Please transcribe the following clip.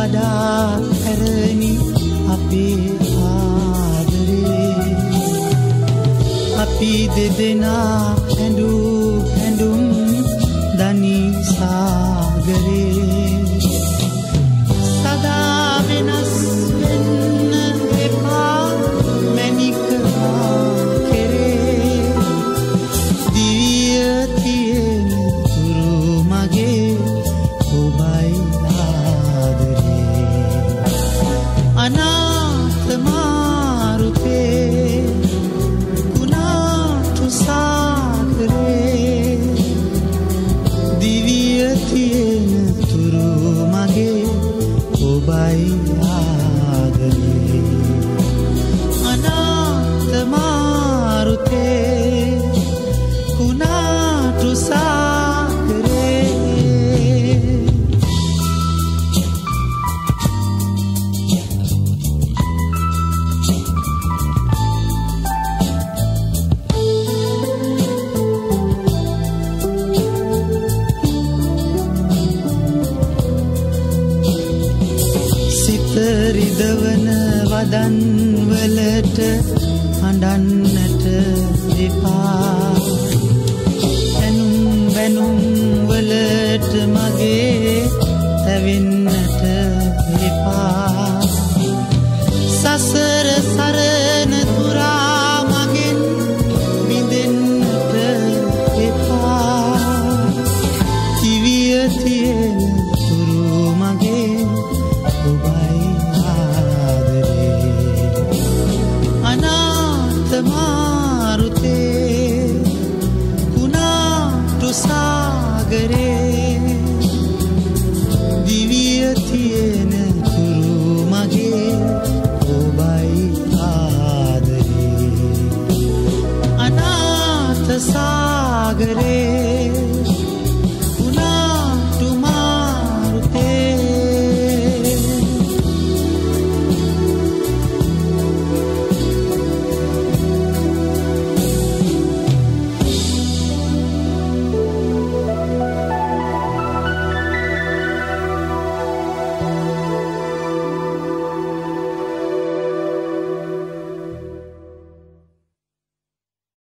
වඩා ඇරණි අපේ ආදරේ අපි දෙදෙනා හැඳුම් දනි සාගරේ සදා වෙනස් වෙන්න එපා මැනික කෙරේ දිවිය තියෙන තුරු මගේ ඔබයි ආදරේ අනාථ මාරුතේ කුණාටු සාගරේ දිවිය තියෙන තුරු මගේ ඔබයි ආදරේ අනාථ මාරුතේ කුණාටු සාගරේ රිදවන වදන් වලට හඬන්නට එපා ඇනුම් බැනුම් වලට මගේ තැවෙන්නට එපා සසර සර